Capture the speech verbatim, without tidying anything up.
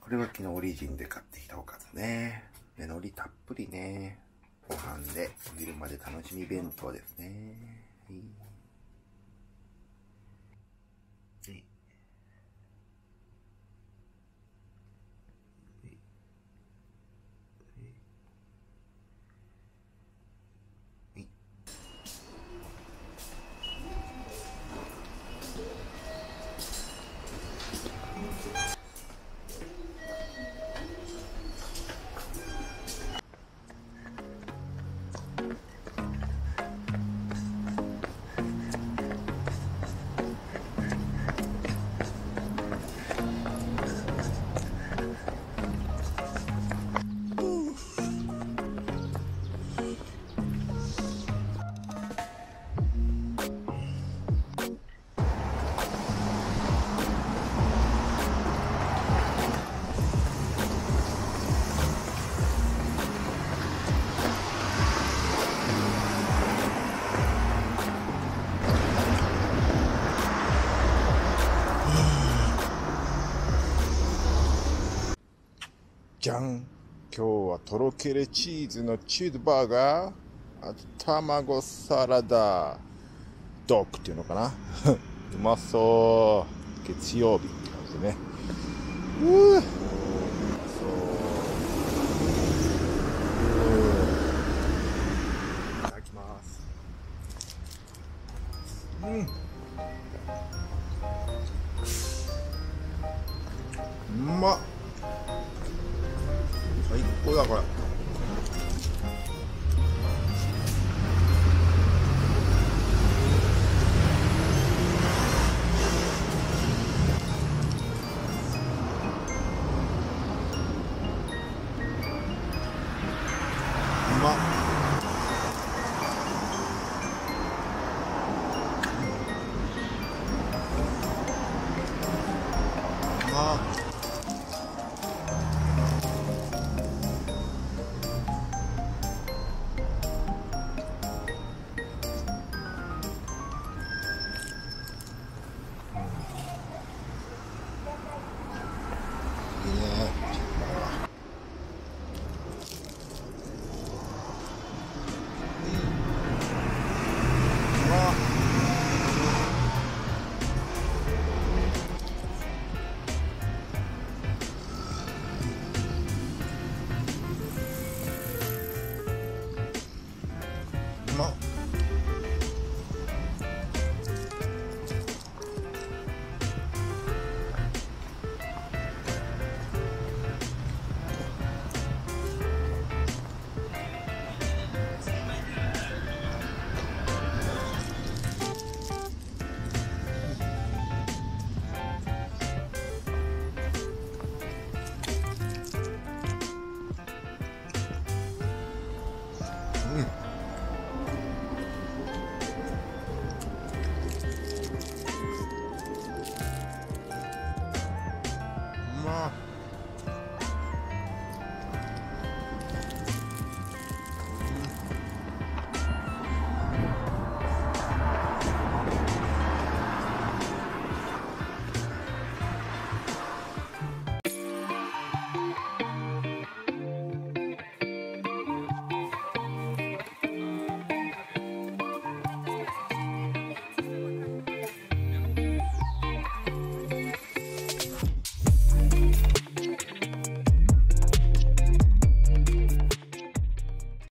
これは昨日オリジンで買ってきたおかずね。で、海苔たっぷりね。ご飯で、お昼まで楽しみ弁当ですね。はい。はいじゃん。今日はとろけるチーズのチーズバーガー、あと卵サラダ、ドッグっていうのかな。うまそう。月曜日って感じでね。うーうまそう。いただきます。うん。うまっ。最高だこれ。